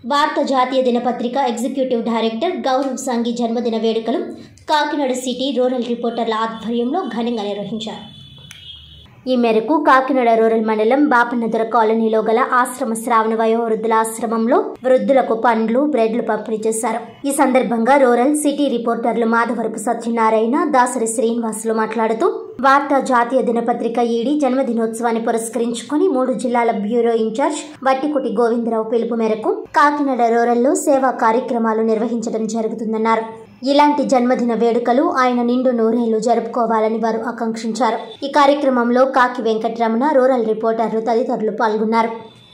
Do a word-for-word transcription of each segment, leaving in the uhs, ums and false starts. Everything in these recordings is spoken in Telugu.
భారత జాతీయ దినపత్రిక ఎగ్జిక్యూటివ్ డైరెక్టర్ గౌరవ్ సంఘి జన్మదిన వేడుకలు కాకినాడ సిటీ రూరల్ రిపోర్టర్ల ఆధ్వర్యంలో ఘనంగా నిర్వహించారు. ఈ మేరకు కాకినాడ రూరల్ మండలం బాపనదర కాలనీలో గల ఆశ్రమ శ్రావణ వయోవృద్ధుల ఆశ్రమంలో వృద్ధులకు పండ్లు బ్రెడ్లు పంపిణీ చేశారు. ఈ సందర్భంగా రూరల్ సిటీ రిపోర్టర్లు మాధవరపు సత్యనారాయణ, దాసరి శ్రీనివాసులు మాట్లాడుతూ వార్తా జాతీయ దినపత్రిక ఈడీ జన్మదినోత్సవాన్ని పురస్కరించుకుని మూడు జిల్లాల బ్యూరో ఇన్ఛార్జ్ వట్టికుటి గోవిందరావు పిలుపు మేరకు కాకినాడ రూరల్లో సేవా కార్యక్రమాలు నిర్వహించడం జరుగుతుందన్నారు. ఇలాంటి జన్మదిన వేడుకలు ఆయన నిండు నూరేళ్లు జరుపుకోవాలని వారు ఆకాంక్షించారు. ఈ కార్యక్రమంలో కాకి వెంకటరమణ, రూరల్ రిపోర్టర్లు తదితరులు పాల్గొన్నారు.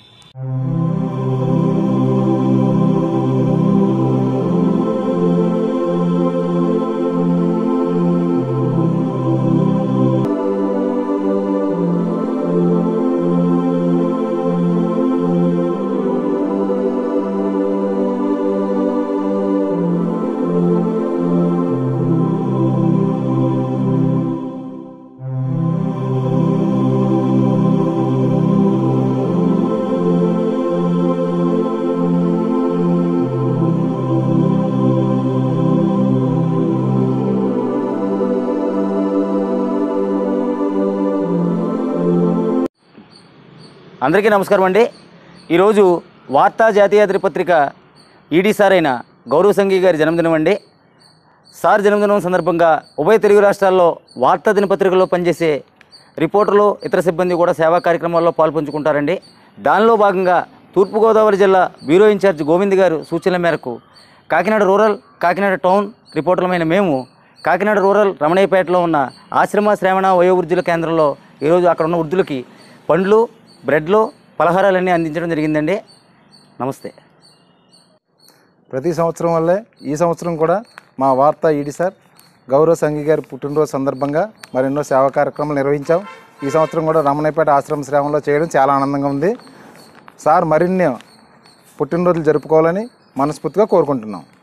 అందరికీ నమస్కారం అండి. ఈరోజు వార్తా జాతీయ దినపత్రిక ఈడీ సార్ అయిన గౌరవ్ సంఘి గారి జన్మదినం అండి. సార్ జన్మదినం సందర్భంగా ఉభయ తెలుగు రాష్ట్రాల్లో వార్తా దినపత్రికల్లో పనిచేసే రిపోర్టర్లు, ఇతర సిబ్బంది కూడా సేవా కార్యక్రమాల్లో పాల్పంచుకుంటారండి. దానిలో భాగంగా తూర్పుగోదావరి జిల్లా బ్యూరో ఇన్ఛార్జ్ గోవింద్ గారు సూచనల మేరకు కాకినాడ రూరల్, కాకినాడ టౌన్ రిపోర్టర్లమైన మేము కాకినాడ రూరల్ రమణయ్యపేటలో ఉన్న ఆశ్రమ శ్రావణ వయోవృద్ధుల కేంద్రంలో ఈరోజు అక్కడ ఉన్న వృద్ధులకి పండ్లు, బ్రెడ్లు, పలహారాలన్నీ అందించడం జరిగిందండి. నమస్తే. ప్రతి సంవత్సరం వల్లే ఈ సంవత్సరం కూడా మా వార్తా ఈడీ సార్ గౌరవ్ సంఘి గారి పుట్టినరోజు సందర్భంగా మరెన్నో సేవా కార్యక్రమాలు నిర్వహించాం. ఈ సంవత్సరం కూడా రమణయ్యపేట ఆశ్రమ శ్రావణలో చేయడం చాలా ఆనందంగా ఉంది. సార్ మరిన్ని పుట్టినరోజులు జరుపుకోవాలని మనస్ఫూర్తిగా కోరుకుంటున్నాం.